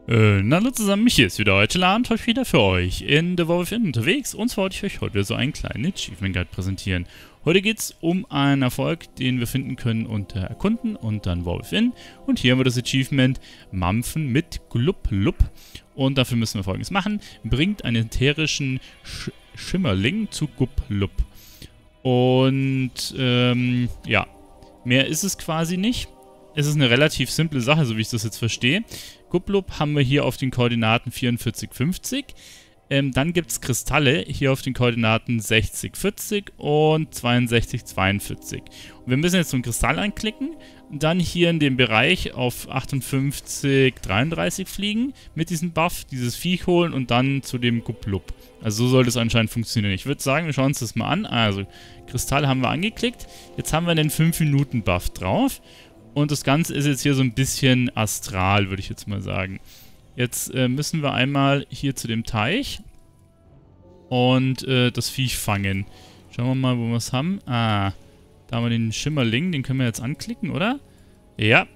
Hallo zusammen, hier ist wieder heute Abend, heute wieder für euch in The Wolf Inn unterwegs. Und zwar wollte ich euch heute so einen kleinen Achievement Guide präsentieren. Heute geht es um einen Erfolg, den wir finden können unter Erkunden und dann Wolf Inn. Und hier haben wir das Achievement Mampfen mit Glub Lub. Und dafür müssen wir Folgendes machen. Bringt einen ätherischen Schimmerling zu Glub Lub. Und ja, mehr ist es quasi nicht. Es ist eine relativ simple Sache, so wie ich das jetzt verstehe. Gublub haben wir hier auf den Koordinaten 44, 50. Dann gibt es Kristalle hier auf den Koordinaten 60, 40 und 62, 42. Und wir müssen jetzt so einen Kristall anklicken, dann hier in den Bereich auf 58, 33 fliegen, mit diesem Buff, dieses Viech holen und dann zu dem Gublub. Also so soll das anscheinend funktionieren. Ich würde sagen, wir schauen uns das mal an. Also, Kristall haben wir angeklickt. Jetzt haben wir einen 5-Minuten-Buff drauf. Und das Ganze ist jetzt hier so ein bisschen astral, würde ich jetzt mal sagen. Jetzt müssen wir einmal hier zu dem Teich und das Viech fangen. Schauen wir mal, wo wir es haben. Ah, da haben wir den Schimmerling, den können wir jetzt anklicken, oder? Ja.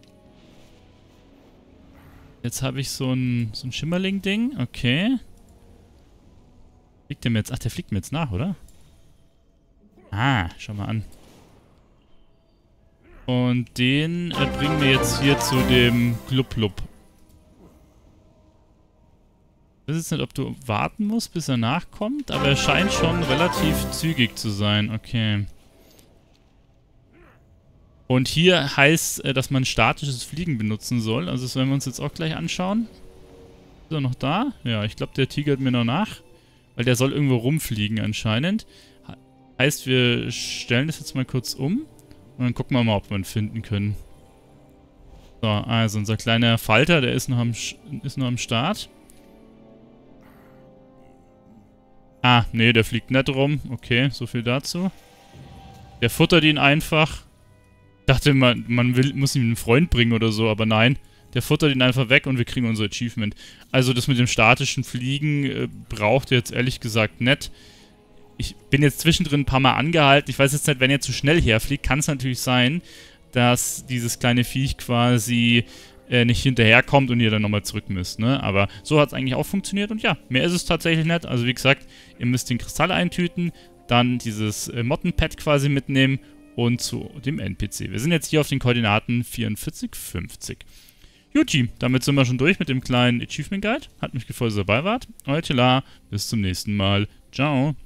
Jetzt habe ich so ein Schimmerling-Ding, okay. Fliegt der mir jetzt? Ach, der fliegt mir jetzt nach, oder? Ah, schau mal an. Und den bringen wir jetzt hier zu dem Glub-Lub. Ich weiß jetzt nicht, ob du warten musst, bis er nachkommt, aber er scheint schon relativ zügig zu sein. Okay. Und hier heißt, dass man statisches Fliegen benutzen soll. Also das werden wir uns jetzt auch gleich anschauen. Ist er noch da? Ja, ich glaube, der tigert mir noch nach. Weil der soll irgendwo rumfliegen anscheinend. Heißt, wir stellen das jetzt mal kurz um. Und dann gucken wir mal, ob wir ihn finden können. So, also unser kleiner Falter, der ist noch am Start. Ah, nee, der fliegt nicht rum. Okay, so viel dazu. Der futtert ihn einfach. Ich dachte, man muss ihm einen Freund bringen oder so, aber nein. Der futtert ihn einfach weg und wir kriegen unser Achievement. Also das mit dem statischen Fliegen braucht ihr jetzt ehrlich gesagt nicht. Ich bin jetzt zwischendrin ein paar Mal angehalten. Ich weiß jetzt nicht, wenn ihr zu schnell herfliegt, kann es natürlich sein, dass dieses kleine Viech quasi nicht hinterherkommt und ihr dann nochmal zurück müsst, ne? Aber so hat es eigentlich auch funktioniert und ja, mehr ist es tatsächlich nicht. Also wie gesagt, ihr müsst den Kristall eintüten, dann dieses Mottenpad quasi mitnehmen und zu dem NPC. Wir sind jetzt hier auf den Koordinaten 44, 50. Juti, damit sind wir schon durch mit dem kleinen Achievement Guide. Hat mich gefreut, dass ihr dabei wart. Euer Tila, bis zum nächsten Mal. Ciao.